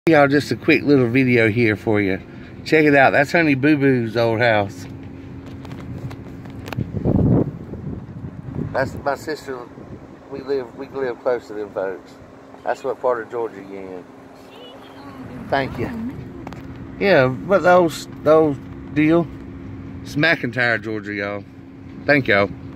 Y'all, just a quick little video here for you. Check it out. That's Honey BooBoo's old house. That's my sister. We live close to them folks. That's what part of Georgia you in. Thank you. Yeah, but the old deal. It's McIntyre, Georgia, y'all. Thank y'all.